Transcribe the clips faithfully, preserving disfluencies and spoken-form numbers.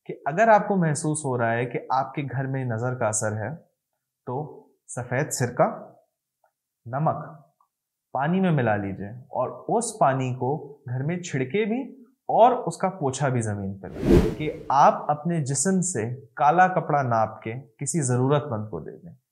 कि अगर आपको महसूस हो रहा है कि आपके घर में नज़र का असर है, तो सफ़ेद सिरका, नमक पानी में मिला लीजिए और उस पानी को घर में छिड़के भी और उसका पोछा भी ज़मीन पर लगाएं कि आप अपने जिस्म से काला कपड़ा नाप के किसी ज़रूरतमंद को दे दें।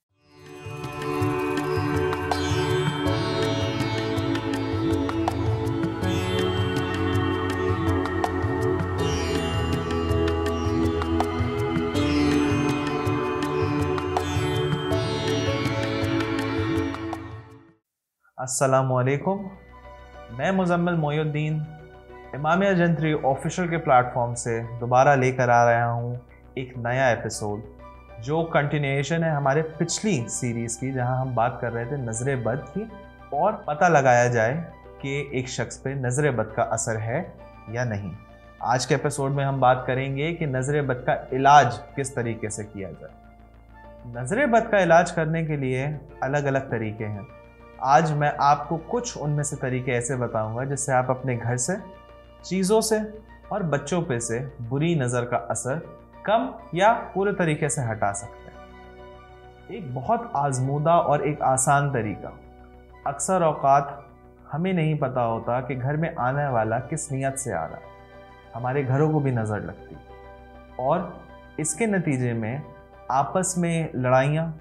अस्सलामुअलैकुम, मैं मुज़म्मिल मोइनुद्दीन इमामिया जंतरी ऑफिशियल के प्लेटफॉर्म से दोबारा लेकर आ रहा हूँ एक नया एपिसोड जो कंटिन्यूएशन है हमारे पिछली सीरीज़ की, जहाँ हम बात कर रहे थे नज़र बद की और पता लगाया जाए कि एक शख्स पे नज़र बद का असर है या नहीं। आज के एपिसोड में हम बात करेंगे कि नज़र बद का इलाज किस तरीके से किया जाए। नज़र बद का इलाज करने के लिए अलग अलग तरीके हैं। आज मैं आपको कुछ उनमें से तरीके ऐसे बताऊंगा जिससे आप अपने घर से, चीज़ों से और बच्चों पे से बुरी नज़र का असर कम या पूरे तरीके से हटा सकते हैं। एक बहुत आजमूदा और एक आसान तरीका। अक्सर औक़ात हमें नहीं पता होता कि घर में आने वाला किस नीयत से आ रहा है। हमारे घरों को भी नज़र लगती और इसके नतीजे में आपस में लड़ाइयाँ,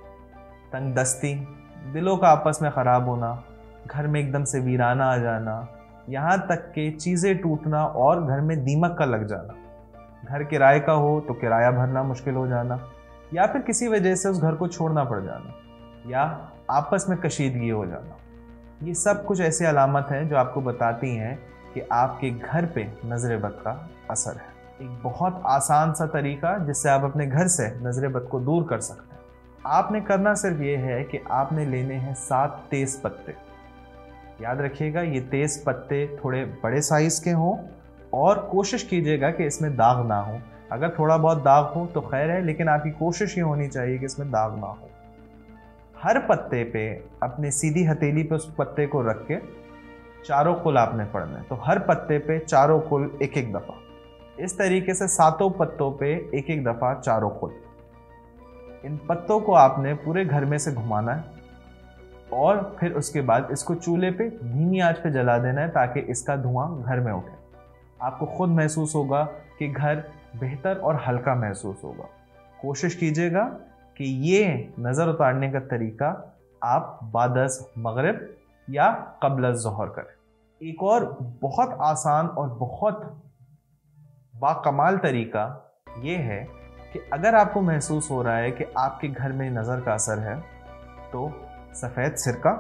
तंगदस्ती, दिलों का आपस में ख़राब होना, घर में एकदम से वीराना आ जाना, यहाँ तक कि चीज़ें टूटना और घर में दीमक का लग जाना। घर किराए का हो तो किराया भरना मुश्किल हो जाना या फिर किसी वजह से उस घर को छोड़ना पड़ जाना या आपस में कशीदगी हो जाना। ये सब कुछ ऐसी अलामत हैं जो आपको बताती हैं कि आपके घर पे नज़र बद का असर है। एक बहुत आसान सा तरीका जिससे आप अपने घर से नज़र बद को दूर कर सकते हैं। आपने करना सिर्फ ये है कि आपने लेने हैं सात तेज़ पत्ते। याद रखिएगा, ये तेज़ पत्ते थोड़े बड़े साइज़ के हों और कोशिश कीजिएगा कि इसमें दाग ना हो। अगर थोड़ा बहुत दाग हो तो खैर है, लेकिन आपकी कोशिश ये होनी चाहिए कि इसमें दाग ना हो। हर पत्ते पे अपने सीधी हथेली पे उस पत्ते को रख के चारों कुल आपने पढ़ना है। तो हर पत्ते पे चारों कुल एक एक दफ़ा, इस तरीके से सातों पत्तों पे एक एक दफ़ा चारों कुल। इन पत्तों को आपने पूरे घर में से घुमाना है और फिर उसके बाद इसको चूल्हे पे धीमी आंच पे जला देना है ताकि इसका धुआं घर में उठे। आपको खुद महसूस होगा कि घर बेहतर और हल्का महसूस होगा। कोशिश कीजिएगा कि ये नज़र उतारने का तरीका आप बादस मगरिब या क़ब्ल ज़ोहर करें। एक और बहुत आसान और बहुत बाकमाल तरीका ये है कि अगर आपको महसूस हो रहा है कि आपके घर में नज़र का असर है, तो सफ़ेद सिरका,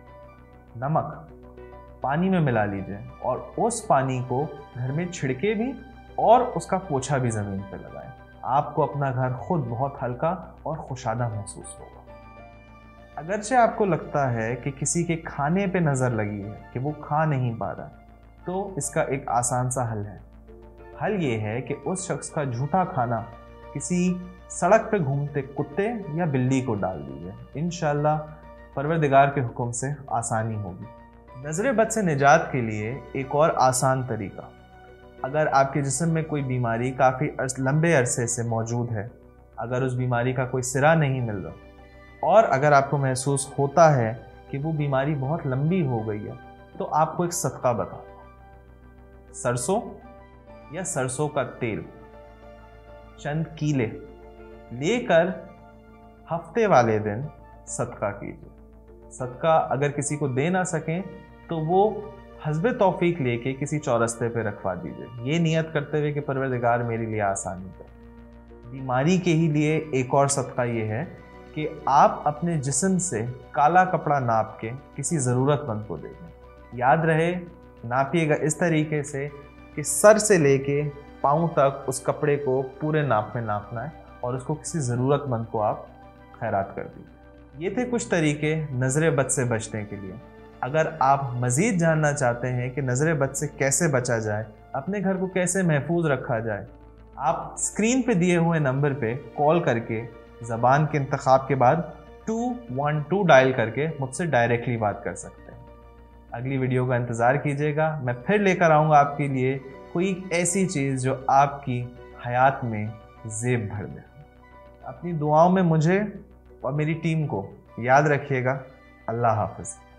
नमक पानी में मिला लीजिए और उस पानी को घर में छिड़के भी और उसका पोछा भी ज़मीन पर लगाएं। आपको अपना घर खुद बहुत हल्का और खुशादा महसूस होगा। अगरचे आपको लगता है कि किसी के खाने पे नज़र लगी है कि वो खा नहीं पा रहा है, तो इसका एक आसान सा हल है। हल ये है कि उस शख्स का झूठा खाना किसी सड़क पे घूमते कुत्ते या बिल्ली को डाल दीजिए। इंशाअल्लाह परवरदिगार के हुक्म से आसानी होगी। नज़र बद से निजात के लिए एक और आसान तरीका। अगर आपके जिस्म में कोई बीमारी काफ़ी लंबे अरसे से मौजूद है, अगर उस बीमारी का कोई सिरा नहीं मिल रहा और अगर आपको महसूस होता है कि वो बीमारी बहुत लंबी हो गई है, तो आपको एक सदका बता दो। सरसों या सरसों का तेल चंद कीले लेकर हफ्ते वाले दिन सदका कीजिए। सदका अगर किसी को दे ना सकें तो वो हस्बे तौफीक लेके किसी चौरस्ते पे रखवा दीजिए, ये नियत करते हुए कि परवरदिगार मेरे लिए आसानी करे। बीमारी के ही लिए एक और सदका ये है कि आप अपने जिस्म से काला कपड़ा नाप के किसी ज़रूरतमंद को दे दें। याद रहे, नापिएगा इस तरीके से कि सर से लेके पाँव तक उस कपड़े को पूरे नाप में नापना है और उसको किसी ज़रूरतमंद को आप खैरात कर दीजिए। ये थे कुछ तरीके नज़र बद से बचने के लिए। अगर आप मज़ीद जानना चाहते हैं कि नज़र बद से कैसे बचा जाए, अपने घर को कैसे महफूज रखा जाए, आप स्क्रीन पे दिए हुए नंबर पे कॉल करके ज़बान के इंतखाब के बाद टू वन टू डायल करके मुझसे डायरेक्टली बात कर सकते हैं। अगली वीडियो का इंतज़ार कीजिएगा, मैं फिर लेकर आऊँगा आपके लिए कोई ऐसी चीज़ जो आपकी حیات میں زیب بھر دے. اپنی دعاؤں میں مجھے اور میری ٹیم کو یاد رکھیے گا. اللہ حافظ.